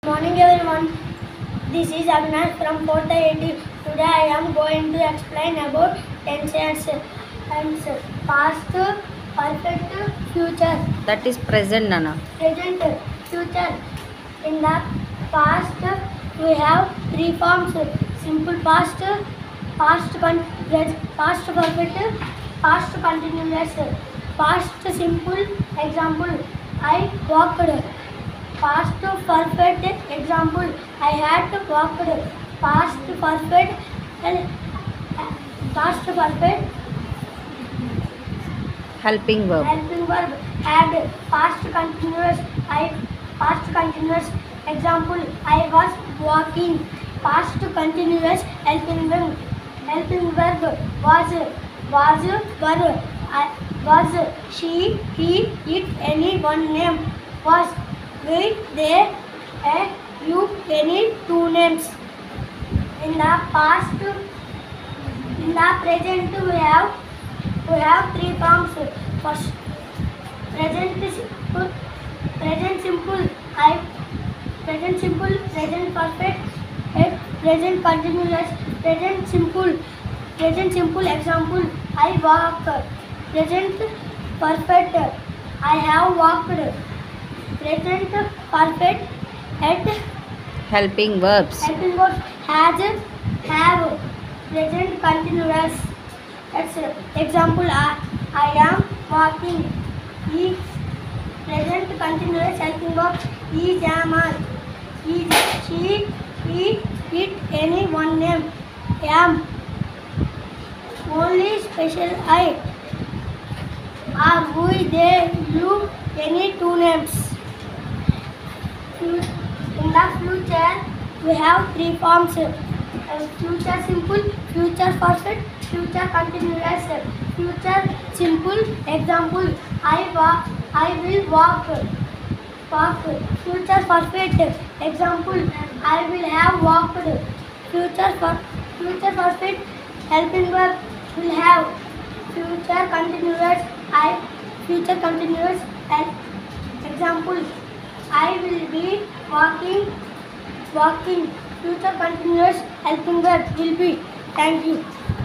Morning everyone, this is Avinash from 4th AT. Today I am going to explain about tenses and past, perfect, future. That is present, Nana. Present, future. In the past we have three forms: simple past, past perfect, past continuous. Past simple, example, I walked. Past perfect, example, I had walked. Past perfect and past perfect Helping verb. helping verb had. Past continuous, past continuous, example, I was walking. Past continuous helping verb was were. Was she, he, it, any one name. Was we, they, a, you, any two names. In the past, in the present we have three forms. First, present simple, I, present simple, present perfect, and present continuous. Present simple, example, I walk. Present perfect, I have walked. Present perfect and Helping verbs. helping verbs has, have. Present continuous. That's example, I am walking. Is present continuous helping verb is, am, are. Is, she, he, it, any one name. Am, only special I. Are, we, they, you, any two names. In the future, we have three forms: future simple, future perfect, future continuous. Future simple, example, I will walk. Future perfect, example, I will have walked. Future perfect, helping verb, will have. Future continuous, future continuous, example, I will be walking. Future continuous helping verb will be. Thank you.